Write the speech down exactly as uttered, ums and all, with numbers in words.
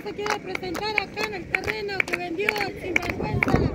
se quiere presentar acá en el terreno que vendió el sinvergüenza.